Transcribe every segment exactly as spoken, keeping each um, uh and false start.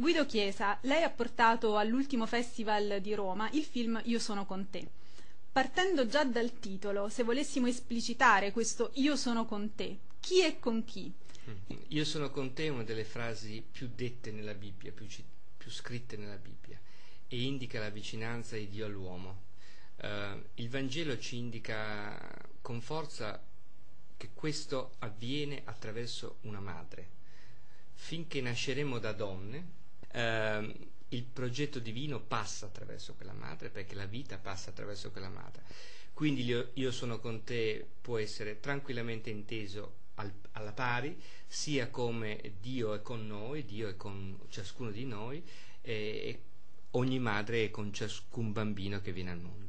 Guido Chiesa, lei ha portato all'ultimo festival di Roma il film Io sono con te. Partendo già dal titolo, se volessimo esplicitare questo Io sono con te, chi è con chi? Io sono con te è una delle frasi più dette nella Bibbia, più, più scritte nella Bibbia, e indica la vicinanza di Dio all'uomo. Uh, il Vangelo ci indica con forza che questo avviene attraverso una madre. Finché nasceremo da donne, uh, il progetto divino passa attraverso quella madre, perché la vita passa attraverso quella madre. Quindi io, io sono con te può essere tranquillamente inteso al, alla pari, sia come Dio è con noi, Dio è con ciascuno di noi, e, e ogni madre è con ciascun bambino che viene al mondo.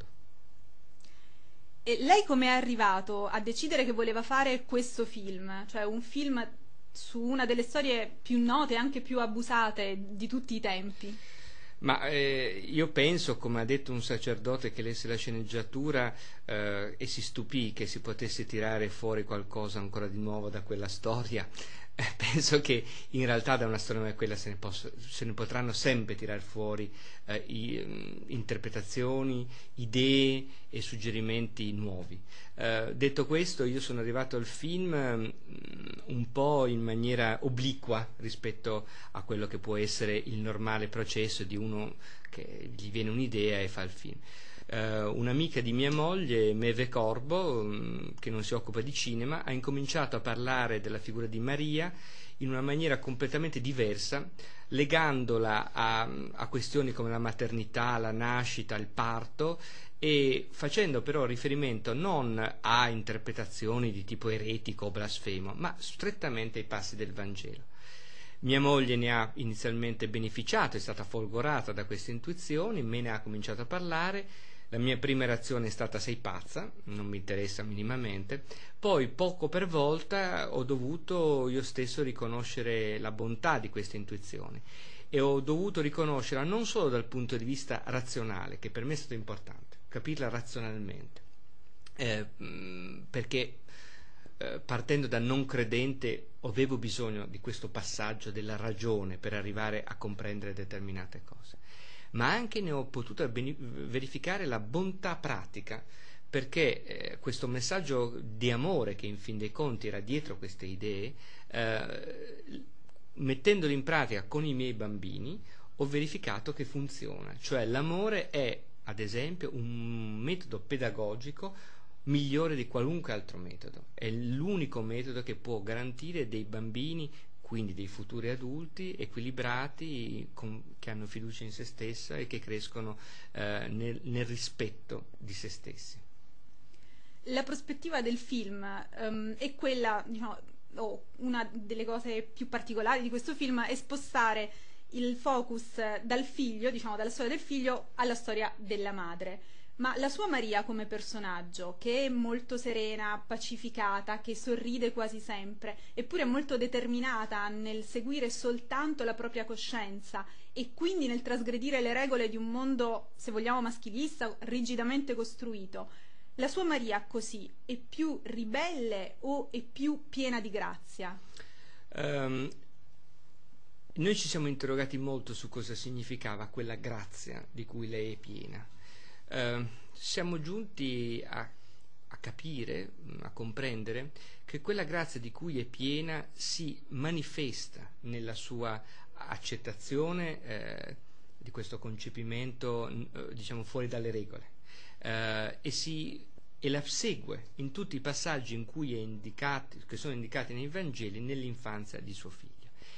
E lei come è arrivato a decidere che voleva fare questo film? Cioè un film su una delle storie più note e anche più abusate di tutti i tempi? Ma eh, io penso, come ha detto un sacerdote che lesse la sceneggiatura eh, e si stupì che si potesse tirare fuori qualcosa ancora di nuovo da quella storia, eh, penso che in realtà da una storia come quella se ne, posso, se ne potranno sempre tirar fuori eh, i, mh, interpretazioni, idee e suggerimenti nuovi. Eh, detto questo, io sono arrivato al film mh, un po' in maniera obliqua rispetto a quello che può essere il normale processo di uno che gli viene un'idea e fa il film. Uh, un'amica di mia moglie, Meve Corbo, um, che non si occupa di cinema, ha incominciato a parlare della figura di Maria in una maniera completamente diversa, legandola a, a questioni come la maternità, la nascita, il parto, e facendo però riferimento non a interpretazioni di tipo eretico o blasfemo, ma strettamente ai passi del Vangelo. Mia moglie ne ha inizialmente beneficiato, è stata folgorata da queste intuizioni, me ne ha cominciato a parlare. La mia prima reazione è stata: sei pazza, non mi interessa minimamente. Poi poco per volta ho dovuto io stesso riconoscere la bontà di queste intuizioni, e ho dovuto riconoscerla non solo dal punto di vista razionale, che per me è stato importante, capirla razionalmente, eh, perché eh, partendo da non credente avevo bisogno di questo passaggio della ragione per arrivare a comprendere determinate cose, ma anche ne ho potuto verificare la bontà pratica, perché eh, questo messaggio di amore che in fin dei conti era dietro queste idee, eh, mettendolo in pratica con i miei bambini, ho verificato che funziona. Cioè l'amore è, ad esempio, un metodo pedagogico migliore di qualunque altro metodo. È l'unico metodo che può garantire dei bambini, quindi dei futuri adulti equilibrati, con, che hanno fiducia in se stessa e che crescono eh, nel, nel rispetto di se stessi. La prospettiva del film um, è quella, diciamo, oh, una delle cose più particolari di questo film è spostare il focus dal figlio, diciamo dalla storia del figlio, alla storia della madre. Ma la sua Maria come personaggio, che è molto serena, pacificata, che sorride quasi sempre, eppure molto determinata nel seguire soltanto la propria coscienza e quindi nel trasgredire le regole di un mondo, se vogliamo, maschilista, rigidamente costruito, la sua Maria così è più ribelle o è più piena di grazia? Um, noi ci siamo interrogati molto su cosa significava quella grazia di cui lei è piena. Uh, siamo giunti a, a capire, a comprendere che quella grazia di cui è piena si manifesta nella sua accettazione eh, di questo concepimento eh, diciamo fuori dalle regole, eh, e, si, e la segue in tutti i passaggi in cui è indicati, che sono indicati nei Vangeli, nell'infanzia di suo figlio.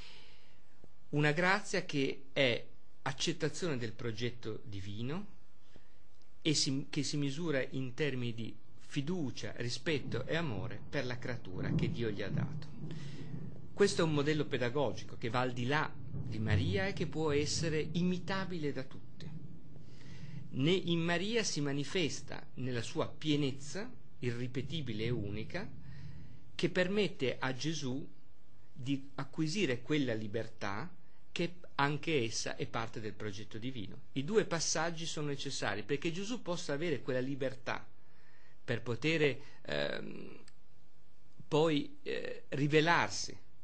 Una grazia che è accettazione del progetto divino e si, che si misura in termini di fiducia, rispetto e amore per la creatura che Dio gli ha dato. Questo è un modello pedagogico che va al di là di Maria e che può essere imitabile da tutti. Ne, in Maria si manifesta nella sua pienezza irripetibile e unica, che permette a Gesù di acquisire quella libertà che anche essa è parte del progetto divino. I due passaggi sono necessari perché Gesù possa avere quella libertà per poter ehm, poi eh, rivelarsi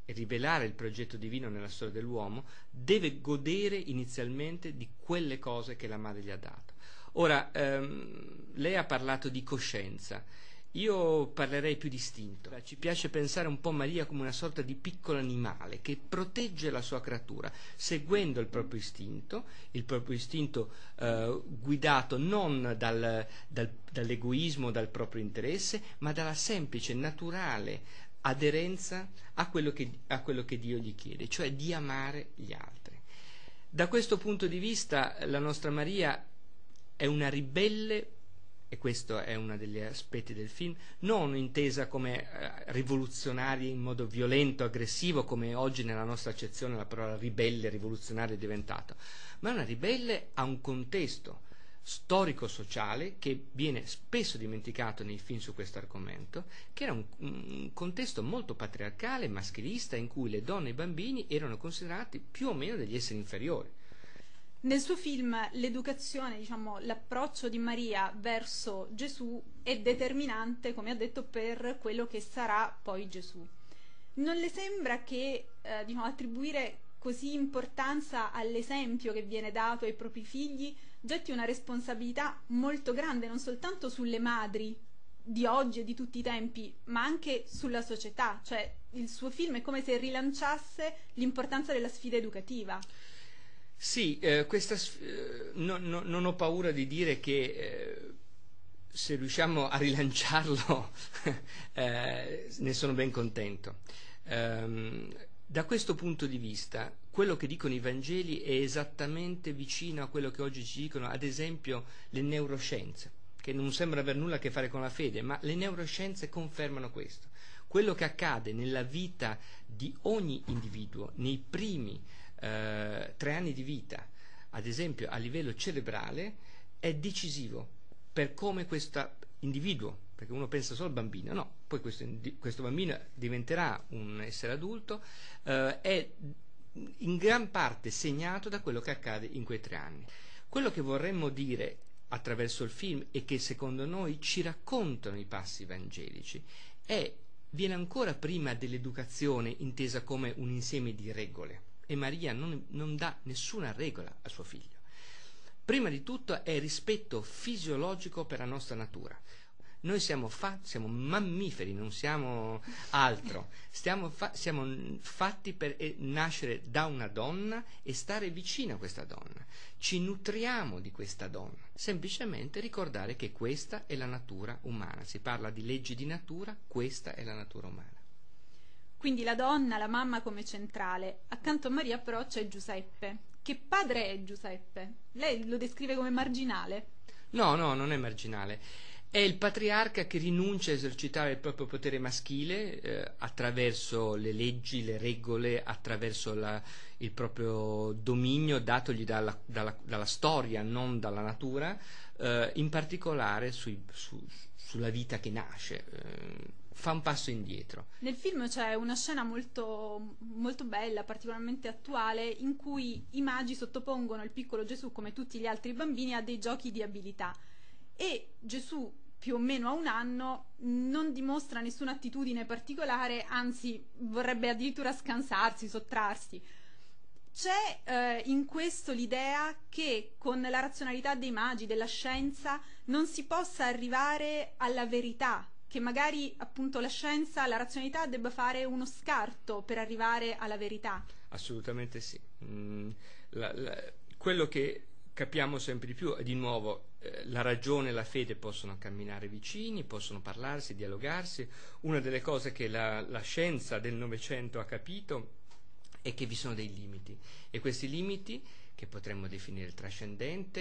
e rivelare il progetto divino nella storia dell'uomo, deve godere inizialmente di quelle cose che la madre gli ha dato. Ora, ehm, lei ha parlato di coscienza. Io parlerei più distinto. Ci piace pensare un po' Maria come una sorta di piccolo animale che protegge la sua creatura, seguendo il proprio istinto, il proprio istinto eh, guidato non dal, dal, dall'egoismo, dal proprio interesse, ma dalla semplice, naturale aderenza a quello che, a quello che Dio gli chiede, cioè di amare gli altri. Da questo punto di vista la nostra Maria è una ribelle, e questo è uno degli aspetti del film, non intesa come eh, rivoluzionaria in modo violento, aggressivo, come oggi nella nostra accezione la parola ribelle, rivoluzionario è diventato, ma una ribelle a un contesto storico-sociale che viene spesso dimenticato nei film su questo argomento, che era un, un contesto molto patriarcale, maschilista, in cui le donne e i bambini erano considerati più o meno degli esseri inferiori. Nel suo film l'educazione, diciamo, l'approccio di Maria verso Gesù è determinante, come ha detto, per quello che sarà poi Gesù. Non le sembra che eh, diciamo, attribuire così importanza all'esempio che viene dato ai propri figli getti una responsabilità molto grande non soltanto sulle madri di oggi e di tutti i tempi, ma anche sulla società? Cioè il suo film è come se rilanciasse l'importanza della sfida educativa. Sì, eh, questa, eh, no, no, non ho paura di dire che eh, se riusciamo a rilanciarlo eh, ne sono ben contento. Um, da questo punto di vista, quello che dicono i Vangeli è esattamente vicino a quello che oggi ci dicono, ad esempio, le neuroscienze, che non sembra aver nulla a che fare con la fede, ma le neuroscienze confermano questo. Quello che accade nella vita di ogni individuo, nei primi Uh, tre anni di vita, ad esempio a livello cerebrale, è decisivo per come questo individuo, perché uno pensa solo al bambino, no, poi questo, questo bambino diventerà un essere adulto, uh, è in gran parte segnato da quello che accade in quei tre anni. Quello che vorremmo dire attraverso il film e che secondo noi ci raccontano i passi evangelici è, viene ancora prima dell'educazione intesa come un insieme di regole. E Maria non, non dà nessuna regola a suo figlio. Prima di tutto è rispetto fisiologico per la nostra natura. Noi siamo, fa- siamo mammiferi, non siamo altro. Stiamo fa- siamo fatti per eh, nascere da una donna e stare vicino a questa donna. Ci nutriamo di questa donna. Semplicemente ricordare che questa è la natura umana. Si parla di leggi di natura, questa è la natura umana. Quindi la donna, la mamma come centrale. Accanto a Maria però c'è Giuseppe. Che padre è Giuseppe? Lei lo descrive come marginale? No, no, non è marginale. È il patriarca che rinuncia a esercitare il proprio potere maschile eh, attraverso le leggi, le regole, attraverso la, il proprio dominio datogli dalla, dalla, dalla storia, non dalla natura, eh, in particolare sui, su, sulla vita che nasce. Eh, fa un passo indietro. Nel film c'è una scena molto, molto bella, particolarmente attuale, in cui i magi sottopongono il piccolo Gesù, come tutti gli altri bambini, a dei giochi di abilità. E Gesù, più o meno a un anno, non dimostra nessuna attitudine particolare, anzi vorrebbe addirittura scansarsi, sottrarsi. C'è eh, in questo l'idea che con la razionalità dei magi, della scienza, non si possa arrivare alla verità, che magari appunto la scienza, la razionalità debba fare uno scarto per arrivare alla verità. Assolutamente sì. Mm, la, la, quello che capiamo sempre di più è di nuovo eh, la ragione e la fede possono camminare vicini, possono parlarsi, dialogarsi. Una delle cose che la, la scienza del Novecento ha capito è che vi sono dei limiti, e questi limiti, che potremmo definire il trascendente,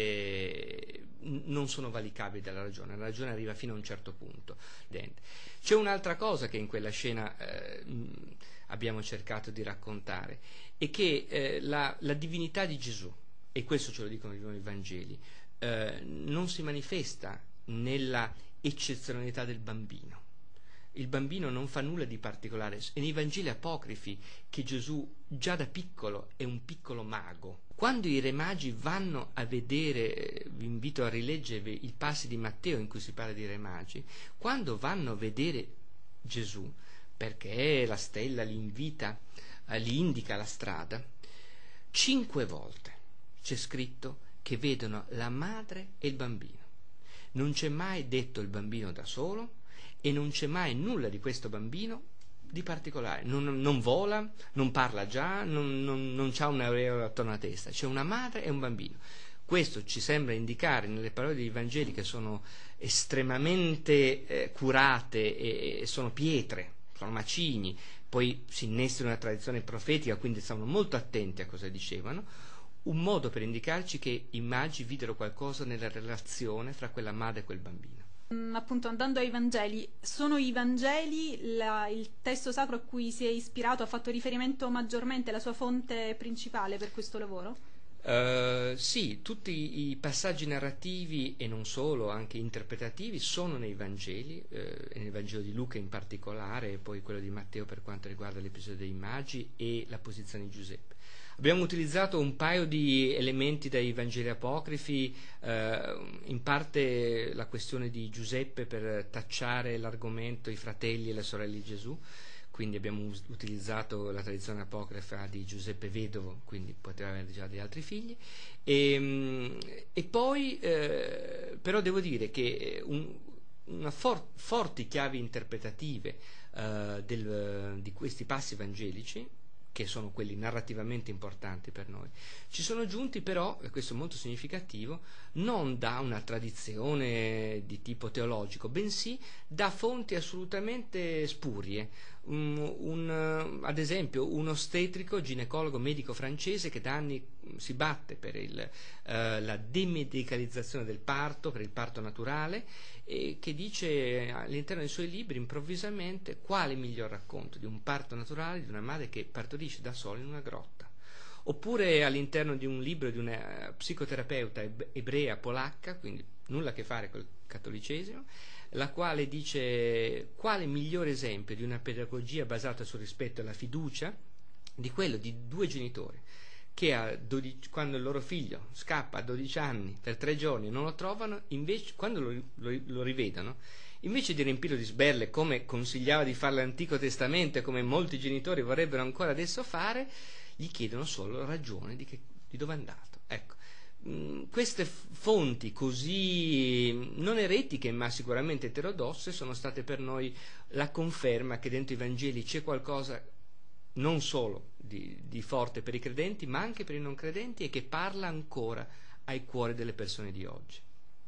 eh, non sono valicabili dalla ragione. La ragione arriva fino a un certo punto. C'è un'altra cosa che in quella scena eh, abbiamo cercato di raccontare, è che eh, la, la divinità di Gesù, e questo ce lo dicono i Vangeli, eh, non si manifesta nella eccezionalità del bambino. Il bambino non fa nulla di particolare. E nei Vangeli apocrifi che Gesù già da piccolo è un piccolo mago. Quando i re magi vanno a vedere, vi invito a rileggere i passi di Matteo in cui si parla di re magi, quando vanno a vedere Gesù, perché la stella li invita, eh, li indica la strada, cinque volte c'è scritto che vedono la madre e il bambino. Non c'è mai detto il bambino da solo e non c'è mai nulla di questo bambino di particolare, non, non vola, non parla già, non, non, non c'ha un aureola attorno alla testa, c'è una madre e un bambino. Questo ci sembra indicare nelle parole dei Vangeli, che sono estremamente eh, curate e, e sono pietre, sono macigni, poi si innesta una tradizione profetica, quindi stavano molto attenti a cosa dicevano, un modo per indicarci che i magi videro qualcosa nella relazione fra quella madre e quel bambino. Mm, appunto, andando ai Vangeli, sono i Vangeli la, il testo sacro a cui si è ispirato, ha fatto riferimento maggiormente, la sua fonte principale per questo lavoro? Uh, sì, tutti i passaggi narrativi e non solo, anche interpretativi, sono nei Vangeli, eh, nel Vangelo di Luca in particolare, e poi quello di Matteo per quanto riguarda l'episodio dei magi e la posizione di Giuseppe. Abbiamo utilizzato un paio di elementi dai Vangeli apocrifi, eh, in parte la questione di Giuseppe per tacciare l'argomento i fratelli e le sorelle di Gesù, quindi abbiamo us- utilizzato la tradizione apocrifa di Giuseppe vedovo, quindi poteva avere già degli altri figli, e, e poi eh, però devo dire che un, una for- forti chiavi interpretative eh, del, di questi passi evangelici, che sono quelli narrativamente importanti per noi, ci sono giunti però, e questo è molto significativo, non da una tradizione di tipo teologico, bensì da fonti assolutamente spurie. Un, un, ad esempio un ostetrico, ginecologo, medico francese che da anni si batte per il, eh, la demedicalizzazione del parto, per il parto naturale, e che dice all'interno dei suoi libri improvvisamente quale miglior racconto di un parto naturale di una madre che partorisce da sola in una grotta. Oppure all'interno di un libro di una psicoterapeuta ebrea polacca, quindi nulla a che fare col cattolicesimo, la quale dice quale migliore esempio di una pedagogia basata sul rispetto e la fiducia di quello di due genitori che a dodici, quando il loro figlio scappa a dodici anni per tre giorni non lo trovano, invece quando lo, lo, lo rivedono, invece di riempirlo di sberle come consigliava di fare l'Antico Testamento e come molti genitori vorrebbero ancora adesso fare, gli chiedono solo la ragione di, che, di dove è andato. Ecco, mh, queste fonti così non eretiche ma sicuramente eterodosse sono state per noi la conferma che dentro i Vangeli c'è qualcosa non solo di, di forte per i credenti ma anche per i non credenti e che parla ancora ai cuori delle persone di oggi.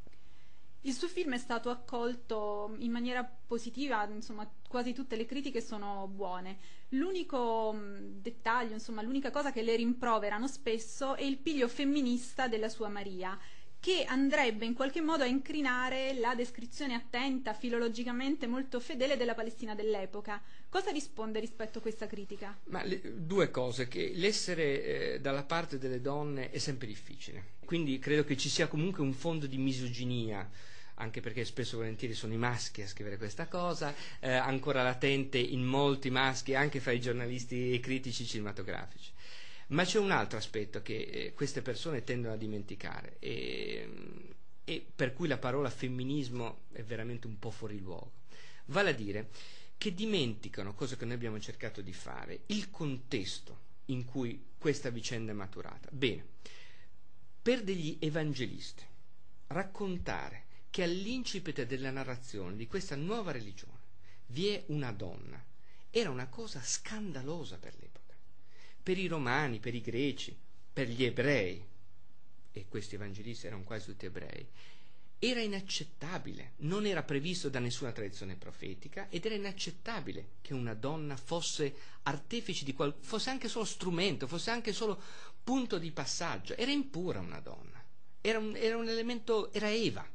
Il suo film è stato accolto in maniera positiva, insomma quasi tutte le critiche sono buone. L'unico mh, dettaglio, insomma l'unica cosa che le rimproverano spesso è il piglio femminista della sua Maria, che andrebbe in qualche modo a incrinare la descrizione attenta, filologicamente molto fedele della Palestina dell'epoca. Cosa risponde rispetto a questa critica? Ma le, due cose, che l'essere eh, dalla parte delle donne è sempre difficile, quindi credo che ci sia comunque un fondo di misoginia, anche perché spesso e volentieri sono i maschi a scrivere questa cosa, eh, ancora latente in molti maschi, anche fra i giornalisti e critici cinematografici. Ma c'è un altro aspetto che eh, queste persone tendono a dimenticare e, e per cui la parola femminismo è veramente un po' fuori luogo. Vale a dire che dimenticano, cosa che noi abbiamo cercato di fare, il contesto in cui questa vicenda è maturata. Bene, per degli evangelisti raccontare che all'incipit della narrazione di questa nuova religione vi è una donna era una cosa scandalosa per l'epoca. Per i romani, per i greci, per gli ebrei, e questi evangelisti erano quasi tutti ebrei, era inaccettabile, non era previsto da nessuna tradizione profetica ed era inaccettabile che una donna fosse artefice di qual- fosse anche solo strumento, fosse anche solo punto di passaggio. Era impura una donna, era un, era un elemento, era Eva.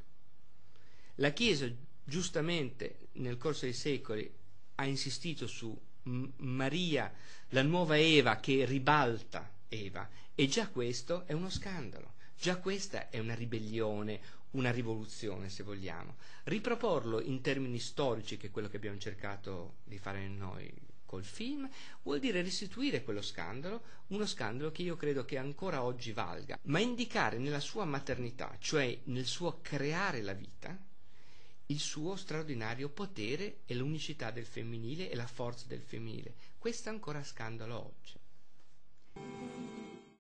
La Chiesa giustamente nel corso dei secoli ha insistito su M- Maria, la nuova Eva che ribalta Eva, e già questo è uno scandalo, già questa è una ribellione, una rivoluzione se vogliamo. Riproporlo in termini storici, che è quello che abbiamo cercato di fare noi col film, vuol dire restituire quello scandalo, uno scandalo che io credo che ancora oggi valga, ma indicare nella sua maternità, cioè nel suo creare la vita, il suo straordinario potere e l'unicità del femminile e la forza del femminile. Questo è ancora scandalo oggi.